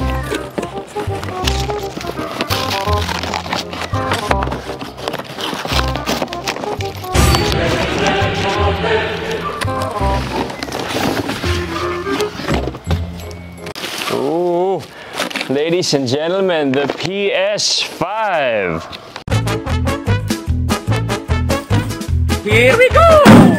Ooh, ladies and gentlemen, the PS5. Here we go!